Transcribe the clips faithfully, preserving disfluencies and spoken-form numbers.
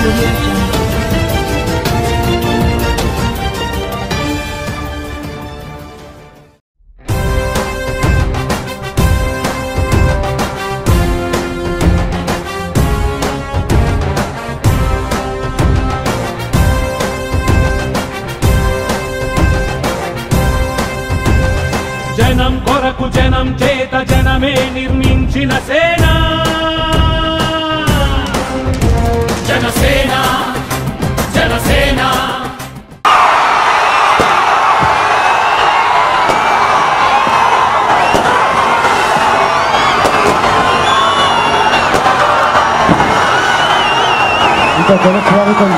జనం కొరకు జనం చేత జనమే నిర్మించిన సేన జనసేన జనసేన ఇంకా జన స్వాగతం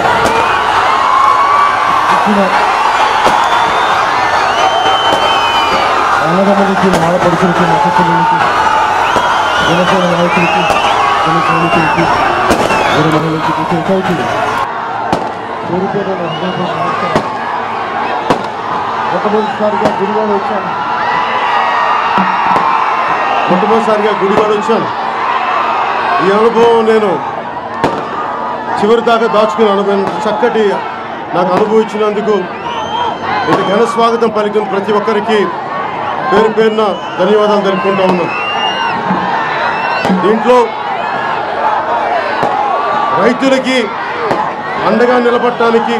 అన్నదమ్ములకి ఆడపడుచులకి నక్షత్రులకి జనసేన నాయకులకి జన సైనికులకి గురు మహిళలకి అవుతుంది మొట్టమొదటిసారిగా గుడివాడ వచ్చాను మొట్టమొదటిసారిగా గుడివాడ వచ్చాను ఈ అనుభవం నేను చివరి దాకా దాచుకుని అనుభవం చక్కటి నాకు అనుభవించినందుకు ఇది ఘన స్వాగతం పలికిన ప్రతి ఒక్కరికి పేరు పేరున ధన్యవాదాలు తెలుపుకుంటా ఉన్నాను. దీంట్లో రైతులకి అండగా నిలబడటానికి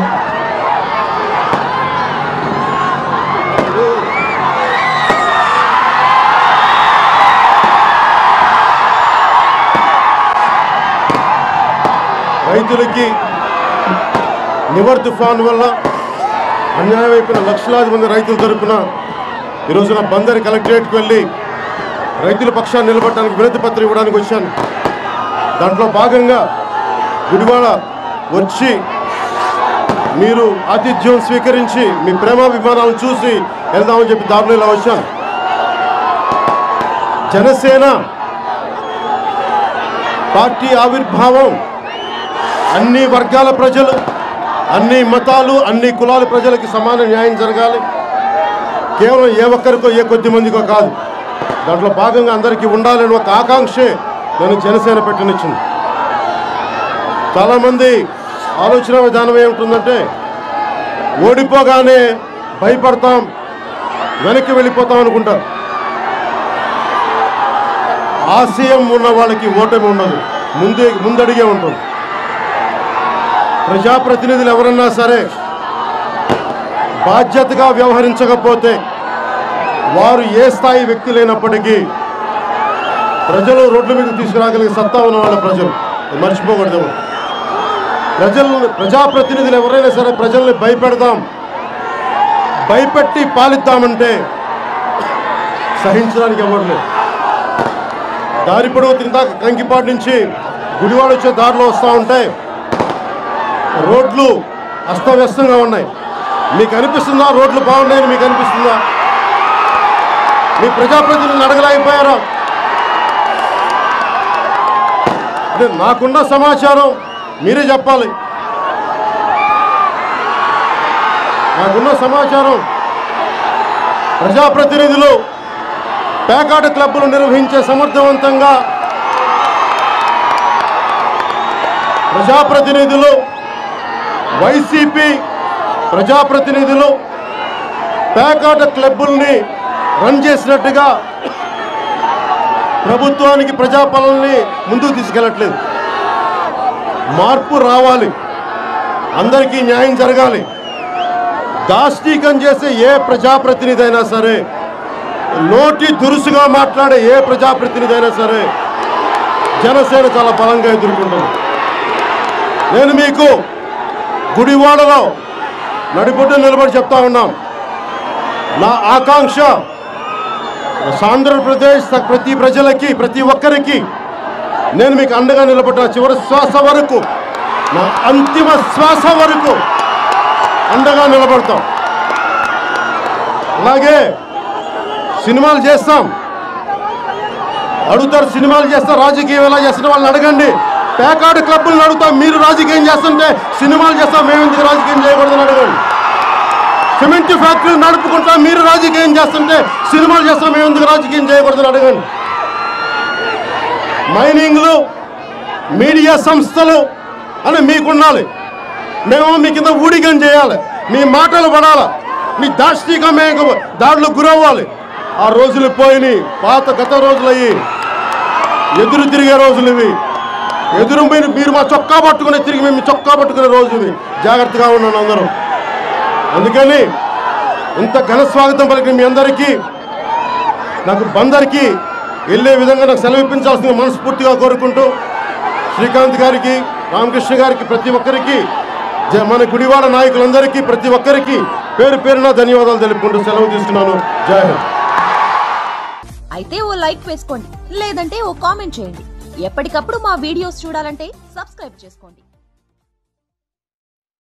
రైతులకి నివర్ తుఫాన్ వల్ల అన్యాయం అయిపోయిన లక్షలాది మంది రైతుల తరపున ఈ రోజున బందర్ కలెక్టరేట్కి వెళ్ళి రైతుల పక్షాన్ని నిలబడటానికి వినతి పత్రం ఇవ్వడానికి వచ్చాను. దాంట్లో భాగంగా గుడివాడ వచ్చి మీరు ఆతిథ్యం స్వీకరించి మీ ప్రేమాభిమానాలను చూసి వెళ్దామని చెప్పి దారిలో ఇలా వచ్చాను. జనసేన పార్టీ ఆవిర్భావం అన్ని వర్గాల ప్రజలు, అన్ని మతాలు, అన్ని కులాల ప్రజలకి సమాన న్యాయం జరగాలి. కేవలం ఏ ఒక్కరికో ఏ కొద్ది మందికో కాదు. దాంట్లో భాగంగా అందరికీ ఉండాలని ఒక ఆకాంక్షే నేను జనసేన పెట్టనిచ్చింది. చాలామంది ఆలోచన విధానం ఏముంటుందంటే ఓడిపోగానే భయపడతాం, వెనక్కి వెళ్ళిపోతాం అనుకుంటారు. ఆశయం ఉన్న వాళ్ళకి ఓటమి ఉండదు, ముందే ముందడిగే ఉంటుంది. ప్రజాప్రతినిధులు ఎవరన్నా సరే బాధ్యతగా వ్యవహరించకపోతే వారు ఏ స్థాయి వ్యక్తులైనప్పటికీ ప్రజలు రోడ్ల మీద తీసుకురాగలిగే సత్తా ఉన్న వాళ్ళ ప్రజలు మర్చిపోకూడదు. ప్రజలు ప్రజాప్రతినిధులు ఎవరైనా సరే ప్రజల్ని భయపెడదాం, భయపెట్టి పాలిద్దామంటే సహించడానికి ఎవరు లేదు. దారి పొడవు తిందాక కంకిపాటి నుంచి గుడివాడ వచ్చే దారిలో వస్తూ ఉంటే రోడ్లు అస్తవ్యస్తంగా ఉన్నాయి. మీకు అనిపిస్తుందా రోడ్లు బాగున్నాయని? మీకు అనిపిస్తుందా? మీ ప్రజాప్రతినిధులను అడగలేకపోయారా? అంటే నాకున్న సమాచారం మీరే చెప్పాలి. నాకున్న సమాచారం ప్రజాప్రతినిధులు పేకాట క్లబ్లు నిర్వహించే సమర్థవంతంగా ప్రజాప్రతినిధులు వైసీపీ ప్రజాప్రతినిధులు పేకాట క్లబ్బుల్ని రన్ చేసినట్టుగా ప్రభుత్వానికి ప్రజాపాలనని ముందుకు తీసుకెళ్ళట్లేదు. మార్పు రావాలి, అందరికీ న్యాయం జరగాలి. దాష్టీకం చేసే ఏ ప్రజాప్రతినిధి అయినా సరే, నోటి దురుసుగా మాట్లాడే ఏ ప్రజాప్రతినిధి అయినా సరే జనసేన చాలా బలంగా ఎదుర్కొంటుంది. నేను మీకు గుడివాడలో నడిబొడ్డు నిలబడి చెప్తా ఉన్నాం, నా ఆకాంక్ష ఆంధ్రప్రదేశ్ ప్రతి ప్రజలకి, ప్రతి ఒక్కరికి నేను మీకు అండగా నిలబడ్డా. చివరి శ్వాస వరకు, నా అంతిమ శ్వాస వరకు అండగా నిలబడతాం. అలాగే సినిమాలు చేస్తాం, అడుగుతారు సినిమాలు చేస్తారు, రాజకీయం ఎలా చేస్తున్న వాళ్ళని అడగండి. పేకాట క్లబ్బులను అడుగుతాం, మీరు రాజకీయం చేస్తుంటే సినిమాలు చేస్తాం, మేము ఎందుకు రాజకీయం చేయకూడదని అడగండి. సిమెంట్ ఫ్యాక్టరీలు నడుపుకుంటాం, మీరు రాజకీయం చేస్తుంటే సినిమాలు చేస్తాం, మేము ఎందుకు రాజకీయం చేయకూడదని అడగండి. మైనింగ్లు, మీడియా సంస్థలు అని మీకుండాలి. మేము మీ కింద ఊడిగం చేయాలి, మీ మాటలు పడాలి, మీ దాష్టికమైన దాడులు గురవ్వాలి. ఆ రోజులు పోయినాయి, పాత గత రోజులయ్యి ఎదురు తిరిగే రోజులు ఇవి. ఎదురు మీరు మీరు మా చొక్కా పట్టుకుని తిరిగి మేము చొక్కా పట్టుకునే రోజు ఇవి. జాగ్రత్తగా ఉన్నాను అందరూ. అందుకని ఇంత ఘన స్వాగతం పలికిన మీ అందరికీ, నాకు బందర్కి వెళ్ళే విధంగా నాకు సెలవు ఇప్పించాల్సింది మనస్ఫూర్తిగా కోరుకుంటూ, శ్రీకాంత్ గారికి, రామకృష్ణ గారికి, ప్రతి ఒక్కరికి, మన గుడివాడ నాయకులందరికీ ప్రతి ఒక్కరికి పేరు పేరున ధన్యవాదాలు తెలుపుకుంటూ సెలవు తీసుకున్నాను. జై హింద్. అయితే ఓ లైక్ వేసుకోండి, లేదంటే ఓ కామెంట్ చేయండి. ఎప్పటికప్పుడు మా వీడియోస్ చూడాలంటే సబ్స్క్రైబ్ చేసుకోండి.